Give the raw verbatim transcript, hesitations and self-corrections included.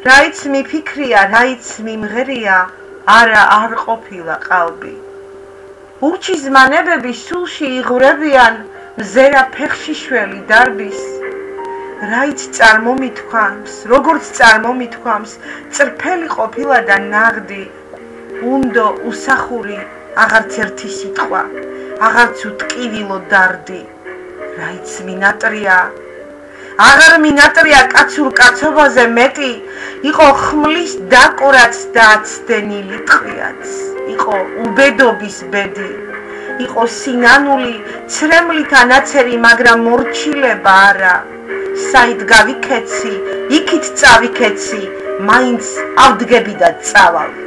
რაიც მიფიქრია, რაიც მიმღერია, არა არ ყოფილა ყალბი. ურჩის ზმანებები სულში იღვრებიან მზერა ფეხშიშველი დარბის. რაიც წარმომითქვამს, როგორც წარმომითქვამს, წრფელი ყოფილა და ნაღდი. უნდო უსახური აღარც ერთი სიტყვა, აღარც უტკივილო დარდი. რაიც მინატრია, აღარ მინატრია კაცურ კაცობაზე მეტი, იყო ხმლის დაკვრაც და აცდენილი ტყვიაც, იყო უბედობის ბედი, იყო სინანული ცრემლით ანაცერი, მაგრამ მორჩილება არა. საით გავიქეცი, იქით წავიქეცი, მაინც ავდგები და წავალ.